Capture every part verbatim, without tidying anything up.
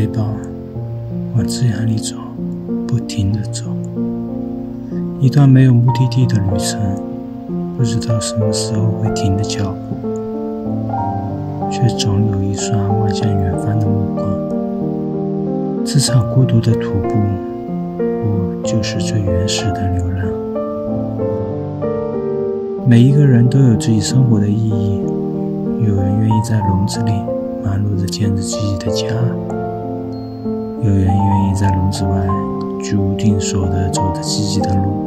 背包，往字眼里走，不停地走。一段没有目的地的旅程，不知道什么时候会停的脚步，却总有一双望向远方的目光。这场孤独的徒步，不就是最原始的流浪？每一个人都有自己生活的意义，有人愿意在笼子里忙碌地建着自己的家，有人愿意在笼子外注定守地走着自己的路。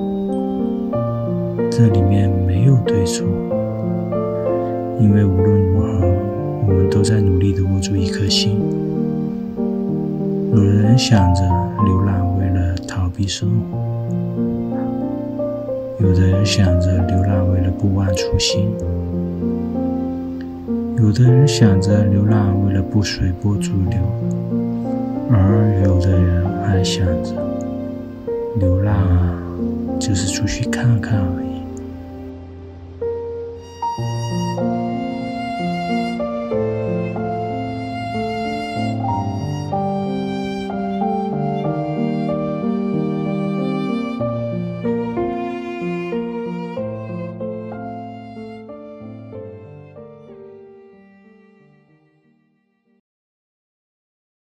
这里面没有对错，因为无论如何，我们都在努力地握住一颗心。有的人想着流浪为了逃避生活，有的人想着流浪为了不忘初心，有的人想着流浪为了不随波逐流，而有的人还想着流浪啊，就是出去看看而已。